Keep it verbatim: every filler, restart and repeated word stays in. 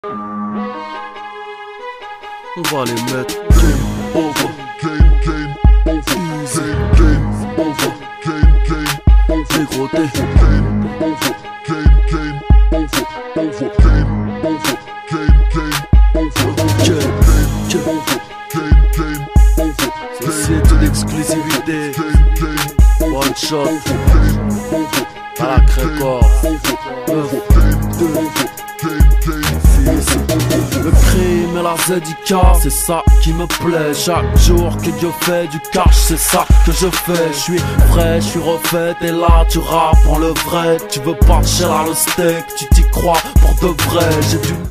On va les mettre game over, game, game over, easy, game over, game, game over, dégroté, game over, game, game over, over, game over, game, game over, game, game over, game, game over, c'est de l'exclusivité, game, game, one shot, game over, Black Record, neuf, deux, le crime et la Z I K, c'est ça qui me plaît. Chaque jour que je fais du cash, c'est ça que je fais. Je suis vrai, je suis refait, et là tu rappes en le vrai. Tu veux pas cher le steak, tu t'y crois pour de vrai. J'ai du